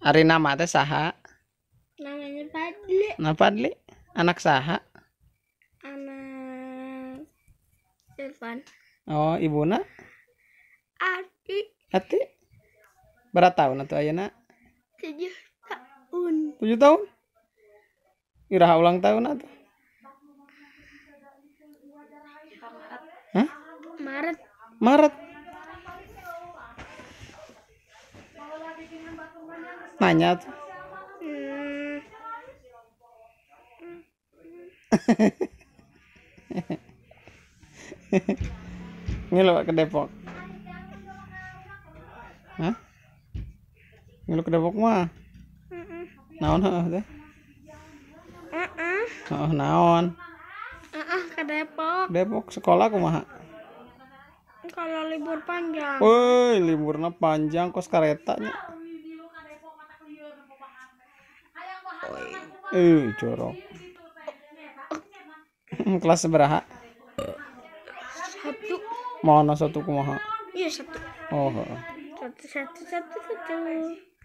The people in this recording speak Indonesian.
Ari nama teh saha? Namanya Padli. Nah Padli, anak saha? Anak Irfan. Oh, ibuna? Ati. Berapa tahun atuh ayeuna? 7 tahun. 7 tahun? Iraha ulang tahun atuh. Hah? Maret. Nanya tuh. Ngilu ke Depok. Hah? Ngilu ke Depok mah? Naon heuh teh? Heeh, naon? Ke Depok. Depok sekolah kumaha? Kalau libur panjang. Woi, liburna panjang kos karetanya. Jorok. Kelas seberaha? 1. Mana satu kumaha? Iya 1. Oh, heeh. 1.